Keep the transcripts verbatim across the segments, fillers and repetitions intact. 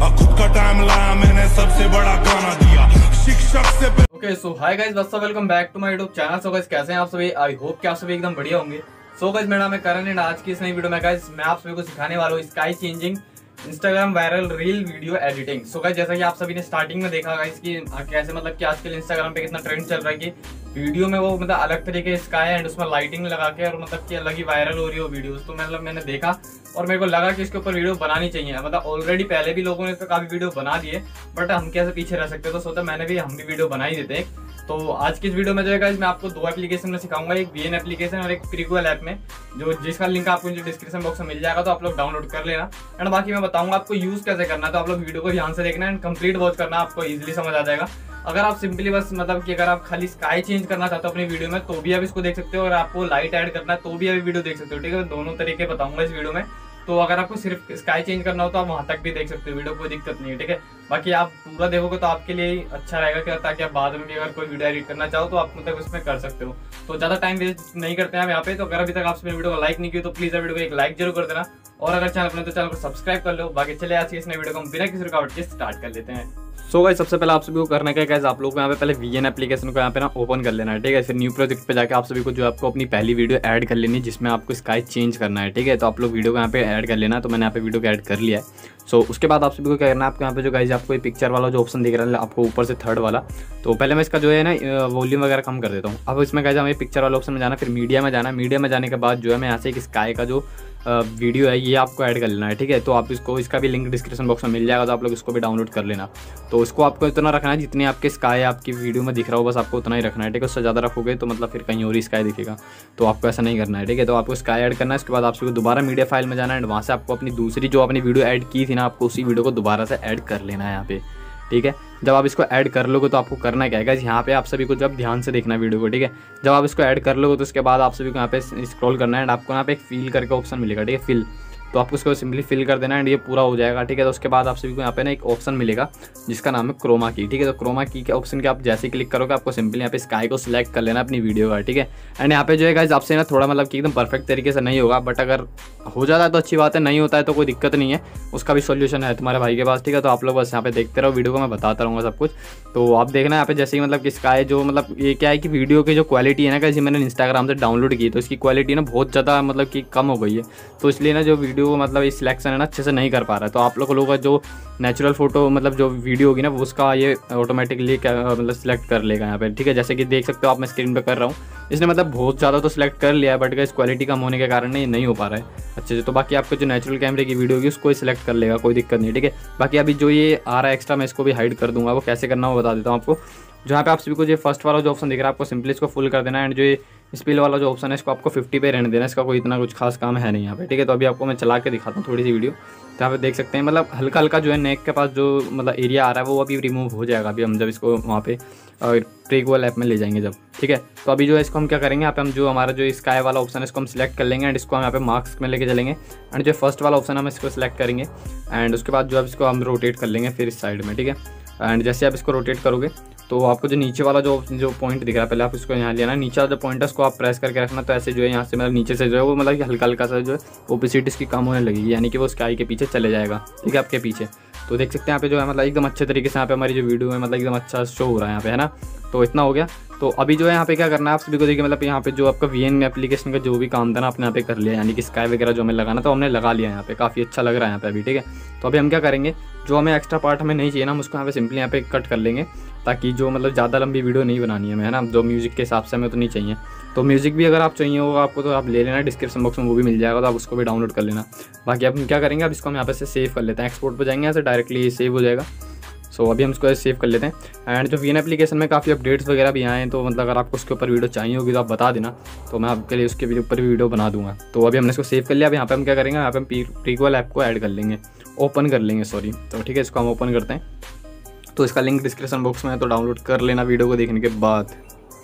खुद का टाइम लाया मैंने, सबसे बड़ा गाना दिया शिक्षक से। Okay so hi guys, what's up, welcome back to my YouTube channel. So guys कैसे हैं आप सभी? आई होप कि आप सभी एकदम बढ़िया होंगे। सो गाइस मेरा नाम है करण एंड आज की इस नई वीडियो में गाइस मैं आप सभी को सिखाने वाला हूँ sky changing Instagram viral reel video editing. So guys जैसा कि आप सभी ने स्टार्टिंग में देखा गाइस कि कैसे मतलब कि आजकल इंस्टाग्राम पे कितना ट्रेंड चल रहा है कि वीडियो में वो मतलब अलग तरीके से स्काई एंड उसमें लाइटिंग लगा के और मतलब कि अलग ही वायरल हो रही हो वीडियोस। तो मतलब मैंने देखा और मेरे को लगा कि इसके ऊपर वीडियो बनानी चाहिए। मतलब ऑलरेडी पहले भी लोगों ने इसका काफी वीडियो बना दिए, बट हम कैसे पीछे रह सकते हैं, तो सोचा मैंने भी हम भी वीडियो बना ही देते हैं। तो आज की इस वीडियो में जो है गाइस मैं आपको दो एप्लीकेशन में सिखाऊंगा, एक वीएन एप्लीकेशन और एक प्रीक्वल ऐप में, जो जिसका लिंक आपको डिस्क्रिप्शन बॉक्स में मिल जाएगा, तो आप लोग डाउनलोड कर लेना। एंड बाकी मैं बताऊंगा आपको यूज कैसे करना है, तो आप लोग वीडियो को ध्यान से देखना एंड कंप्लीट वॉच करना, आपको इजीली समझ आ जाएगा। अगर आप सिंपली बस मतलब कि अगर आप खाली स्काई चेंज करना चाहते हो अपनी वीडियो में तो भी आप इसको देख सकते हो, और आपको लाइट ऐड करना है तो भी आप वीडियो देख सकते हो। ठीक है, दोनों तरीके बताऊंगा इस वीडियो में। तो अगर आपको सिर्फ स्काई चेंज करना हो तो आप वहां तक भी देख सकते हो, वीडियो कोई दिक्कत नहीं है। ठीक है, बाकी आप पूरा देखोगे तो आपके लिए अच्छा रहेगा क्या, ताकि आप बाद में भी अगर कोई वीडियो एडिट करना चाहो तो आप मतलब उसमें कर सकते हो। तो ज्यादा टाइम वेस्ट नहीं करते हैं यहाँ पे। तो अगर अभी तक आपने वीडियो को लाइक नहीं किया तो प्लीज वीडियो को एक लाइक जरूर कर देना, और अगर चैनल अपने तो चैनल को सब्सक्राइब कर लो। बाकी चले आज की इस नई वीडियो को हम बिना किसी रुकावट के स्टार्ट कर लेते हैं। सो so गाइस सबसे पहले आप सभी को करना क्या है गाइस, आप लोगों को यहाँ पे पहले वीएन एप्लीकेशन को यहाँ पे ना ओपन कर लेना है। ठीक है, फिर न्यू प्रोजेक्ट पे जाके आप सभी को जो आपको अपनी पहली वीडियो ऐड कर लेनी है जिसमें आपको स्काई चेंज करना है। ठीक है, तो आप लोग वीडियो को यहाँ पे ऐड कर लेना। तो मैंने यहाँ पे वीडियो को ऐड कर लिया है। सो so, उसके बाद आप सभी को क्या करना है, आपको यहाँ पे जो गाइस आपको पिक्चर वाला जो ऑप्शन दिख रहा है आपको ऊपर से थर्ड वाला, तो पहले मैं इसका जो है ना वॉल्यूम वगैरह कम कर देता हूँ। अब इसमें गाइस हमें पिक्चर वाला ऑप्शन में जाना, फिर मीडिया में जाना। मीडिया में जाने के बाद जो है मैं यहाँ से एक स्काई का जो वीडियो है ये आपको ऐड कर लेना है। ठीक है, तो आप इसको इसका भी लिंक डिस्क्रिप्शन बॉक्स में मिल जाएगा, तो आप लोग इसको भी डाउनलोड कर लेना। तो इसको आपको इतना रखना है जितनी आपके स्काई आपकी वीडियो में दिख रहा हो, बस आपको उतना ही रखना है। ठीक है, उससे ज़्यादा रखोगे तो मतलब फिर कहीं और ही स्काई दिखेगा, तो आपको ऐसा नहीं करना है। ठीक है, तो आपको स्काई ऐड करना है। उसके बाद आपको दोबारा मीडिया फाइल में जाना है, वहाँ से आपको अपनी दूसरी जो अपनी वीडियो ऐड की थी ना, आपको उसी वीडियो को दोबारा से ऐड कर लेना है यहाँ पे। ठीक है, जब आप इसको ऐड कर लोगे तो आपको करना क्या है, यहाँ पे आप सभी को जब ध्यान से देखना वीडियो को। ठीक है, जब आप इसको ऐड कर लोगे तो उसके बाद आप सभी को यहाँ पे स्क्रॉल करना है एंड आपको यहाँ पे एक फिल करके ऑप्शन मिलेगा। ठीक है, फिल, तो आपको उसको सिंपली फिल कर देना एंड ये पूरा हो जाएगा। ठीक है, तो उसके बाद आप सभी को यहाँ पे ना एक ऑप्शन मिलेगा जिसका नाम है क्रोमा की। ठीक है, तो क्रोमा की के ऑप्शन के आप जैसे क्लिक करोगे आपको सिंपली यहाँ पे स्काई को सिलेक्ट कर लेना अपनी वीडियो का। ठीक है, एंड यहाँ पे जो है गाइस आपसे ना थोड़ा मतलब कि एकदम परफेक्ट तरीके से नहीं होगा, बट अगर हो जाता है तो अच्छी बात है, नहीं होता है तो कोई दिक्कत नहीं है, उसका भी सोल्यूशन है तुम्हारे भाई के पास। ठीक है, तो आप लोग बस यहाँ पे देखते रहो वीडियो को, मैं बताता रहूँगा सब कुछ। तो आप देखना यहाँ पे जैसे ही मतलब कि स्काई जो मतलब ये क्या है कि वीडियो की जो क्वालिटी है ना गाइस, मैंने इंस्टाग्राम से डाउनलोड की तो इसकी क्वालिटी ना बहुत ज़्यादा मतलब कि कम हो गई है, तो इसलिए ना जो वीडियो मतलब इस सिलेक्शन है ना अच्छे से नहीं कर पा रहा है। तो आप लोगों का जो नेचुरल फोटो मतलब जो वीडियो होगी ना उसका ये ऑटोमेटिकली मतलब सिलेक्ट कर लेगा यहाँ पे। ठीक है, जैसे कि देख सकते हो आप, मैं स्क्रीन पे कर रहा हूँ, इसने मतलब बहुत ज़्यादा तो सिलेक्ट कर लिया है, बट इस क्वालिटी कम होने के कारण ये नहीं हो पा रहा है अच्छे से। तो बाकी आपको जो नेचुरल कैमरे की वीडियो होगी उसको ही सिलेक्ट कर लेगा, कोई दिक्कत नहीं। ठीक है, बाकी अभी जो ये आ रहा है एक्स्ट्रा मैं इसको भी हाइड कर दूंगा, वो कैसे करना वो बता देता हूँ आपको। जहाँ पे आप सभी को जो फर्स्ट वाला जो ऑप्शन दिख रहा है आपको सिंपली इसको फुल कर देना, एंड जो ये स्पिल वाला जो ऑप्शन है इसको आपको फिफ्टी पे रहने देना, इसका कोई इतना कुछ खास काम है नहीं यहाँ पे। ठीक है, तो अभी आपको मैं चला के दिखाता हूँ थोड़ी सी वीडियो, तो यहाँ पे देख सकते हैं मतलब हल्का हल्का जो है नेक के पास जो मतलब एरिया आ रहा है वो अभी रिमूव हो जाएगा अभी हम जब इसको वहाँ पे प्रीक्वल ऐप में ले जाएंगे जब। ठीक है, तो अभी जो है इसको हम क्या करेंगे, यहाँ पे हम जो हमारा जो स्काई वाला ऑप्शन है इसको हम सिलेक्ट कर लेंगे एंड इसको हम यहाँ पे मार्क्स में लेके चलेंगे, एंड जो फर्स्ट वाला ऑप्शन हम इसको सिलेक्ट करेंगे एंड उसके बाद जो है इसको हम रोटेट कर लेंगे फिर इस साइड में। ठीक है, एंड जैसे आप इसको रोटेट करोगे तो आपको जो नीचे वाला जो जो पॉइंट दिख रहा है पहले आप इसको यहाँ लेना, नीचे वाला जो पॉइंट है उसको आप प्रेस करके रखना, तो ऐसे जो है यहाँ से मतलब नीचे से जो है वो मतलब कि हल्का हल्का सा जो है ओपेसिटी इसकी कम होने लगेगी, यानी कि वो स्काई के पीछे चले जाएगा। ठीक है, आपके पीछे तो देख सकते हैं यहाँ पे जो है मतलब एकदम अच्छे तरीके से यहाँ पे हमारी जो वीडियो है मतलब एकदम अच्छा शो हो रहा है यहाँ पे, है ना। तो इतना हो गया। तो अभी जो है यहाँ पे क्या करना है आप सभी को देखिए, मतलब यहाँ पे जो आपका वीएन एप्लीकेशन का जो भी काम था ना आपने यहाँ पे कर लिया, यानी कि स्काई वगैरह जो हमें लगाना तो हमने लगा लिया यहाँ पे, काफ़ी अच्छा लग रहा है यहाँ पे अभी। ठीक है, तो अभी हम क्या करेंगे, जो हमें एक्स्ट्रा पार्ट हमें नहीं चाहिए ना हम उसको यहाँ पे सिंपली यहाँ पे कट कर लेंगे, ताकि जो मतलब ज़्यादा लंबी वीडियो नहीं बनानी है हमें, है ना। जो म्यूज़िक के हिसाब से हमें तो नहीं चाहिए, तो म्यूज़िक भी अगर आप चाहिए होगा आपको तो आप ले लेना, डिस्क्रिप्शन बॉक्स में वो भी मिल जाएगा, तो आप उसको भी डाउनलोड कर लेना। बाकी अब हम क्या करेंगे, अब इसको हम यहाँ पे से सेव कर लेते हैं, एक्सपोर्ट पर जाएंगे यहाँ से डायरेक्टली सेव हो जाएगा। सो so, अभी हम इसको सेव कर लेते हैं। एंड जो वीएन एप्लीकेशन में काफ़ी अपडेट्स वगैरह भी आए हैं, तो मतलब अगर आपको उसके ऊपर वीडियो चाहिए होगी तो आप बता देना, तो मैं आपके लिए उसके ऊपर वीडियो बना दूंगा। तो अभी हमने इसको सेव कर लिया। अब यहाँ पे हम क्या करेंगे, यहाँ पे हम प्रीक्वल ऐप को ऐड कर लेंगे, ओपन कर लेंगे सॉरी। तो ठीक है, इसको हम ओपन करते हैं, तो इसका लिंक डिस्क्रिप्शन बॉक्स में है, तो डाउनलोड कर लेना वीडियो को देखने के बाद।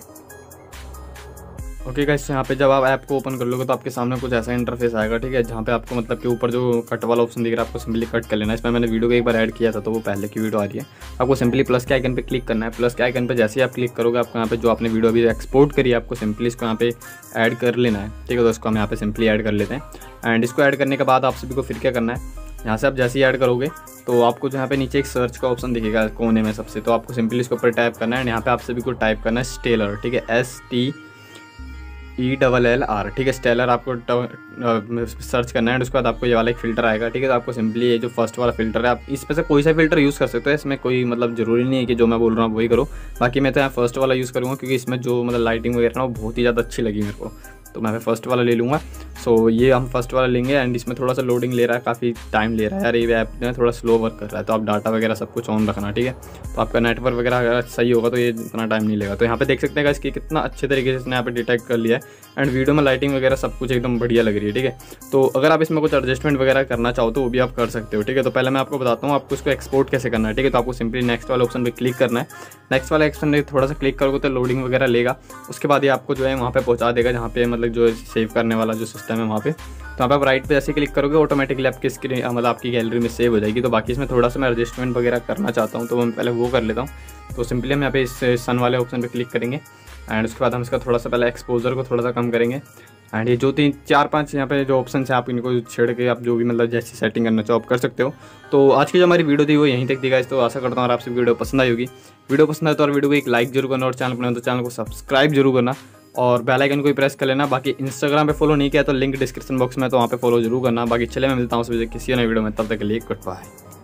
ओके गाइस, यहाँ पे जब आप ऐप को ओपन कर लोगे तो आपके सामने कुछ ऐसा इंटरफेस आएगा। ठीक है, जहाँ पे आपको मतलब कि ऊपर जो कट वाला ऑप्शन दिख रहा है आपको सिंपली कट कर लेना है। इसमें मैंने वीडियो को एक बार ऐड किया था तो वो पहले की वीडियो आ रही है। आपको सिंपली प्लस के आइकन पे क्लिक करना है। प्लस के आइकन पे जैसे ही आप क्लिक करोगे आपको यहाँ पे जो आपने वीडियो अभी एक्सपोर्ट करी है आपको सिंपली इसको यहाँ पे ऐड कर लेना है। ठीक है, तो इसको हम यहाँ पे सिंपली ऐड कर लेते हैं। एंड इसको ऐड करने के बाद आप सभी को फिर क्या करना है, यहाँ से आप जैसे ही ऐड करोगे तो आपको जो यहाँ पे नीचे एक सर्च का ऑप्शन दिखेगा कोने में सबसे, तो आपको सिंपली इसके ऊपर टाइप करना है। यहाँ पे आप सभी को टाइप करना है स्टेलर, ठीक है, S T E double L R, ठीक है, स्टेलर आपको सर्च करना है। एंड उसके बाद आपको ये वाला एक फ़िल्टर आएगा, ठीक है। तो आपको सिंपली ये जो फर्स्ट वाला फ़िल्टर है, आप इसमें से कोई सा फ़िल्टर यूज़ कर सकते हो, इसमें कोई मतलब ज़रूरी नहीं है कि जो मैं बोल रहा हूँ वही करो। बाकी मैं तो यहाँ फर्स्ट वाला यूज़ करूँगा क्योंकि इसमें जो मतलब लाइटिंग वगैरह ना वो बहुत ही ज़्यादा अच्छी लगी मेरे को, तो मैं फर्स्ट वाला ले लूँगा। सो ये हम फर्स्ट वाला लेंगे। एंड इसमें थोड़ा सा लोडिंग ले रहा है, काफ़ी टाइम ले रहा है यार, ये ऐप जो है थोड़ा स्लो वर्क कर रहा है, तो आप डाटा वगैरह सब कुछ ऑन रखना, ठीक है। तो आपका नेटवर्क वगैरह अगर सही होगा तो ये इतना टाइम नहीं लेगा। तो यहाँ पे देख सकते हैं इसकी कितना अच्छे तरीके से इसने यहाँ पे डिटेक्ट कर लिया है। एंड वीडियो में लाइटिंग वगैरह सब कुछ एकदम बढ़िया लग रही है, ठीक है। तो अगर आप इसमें कुछ एडजस्टमेंट वगैरह करना चाहो तो वो भी आप कर सकते हो, ठीक है। तो पहले मैं आपको बताता हूँ आपको इसको एक्सपोर्ट कैसे करना है, ठीक है। तो आपको सिंपली नेक्स्ट वाले ऑप्शन पे क्लिक करना है। नेक्स्ट वाले ऑप्शन पे थोड़ा सा क्लिक करोगे तो लोडिंग वगैरह लेगा, उसके बाद ये आपको जो है वहाँ पे पहुँचा देगा जहाँ पे मतलब जो सेव करने वाला जो सिस्टम है वहाँ पे। तो यहाँ पे आप राइट पे जैसे क्लिक करोगे ऑटोमेटिकली आपकी स्क्रीन मतलब आपकी गैलरी में सेव हो जाएगी। तो बाकी इसमें थोड़ा सा मैं एडजस्टमेंट वगैरह करना चाहता हूँ तो मैं पहले वो कर लेता हूँ। तो सिंपली हम यहाँ पे इस सन वाले ऑप्शन पे क्लिक करेंगे। एंड उसके बाद हम इसका थोड़ा सा पहले एक्सपोजर को थोड़ा सा कम करेंगे। एंड ये जो तीन चार पांच यहाँ पे जो ऑप्शन है आप इनको छेड़ के आप जो भी मतलब जैसी सेटिंग करना चाहो आप कर सकते हो। तो आज की जो हमारी वीडियो थी वो यहीं तक थी गाइस। तो आशा करता हूँ और आपसे वीडियो पसंद आई होगी। वीडियो पसंद आए तो और वीडियो को एक लाइक जरूर करना और चैनल पर तो चैनल को सब्सक्राइब जरूर करना और बेल आइकन को प्रेस कर लेना। बाकी इंस्टाग्राम पे फॉलो नहीं किया तो लिंक डिस्क्रिप्शन बॉक्स में, तो वहाँ पे फॉलो जरूर करना। बाकी चले मैं मिलता हूँ किसी नई वीडियो में, तब तक के लिए गुड बाय।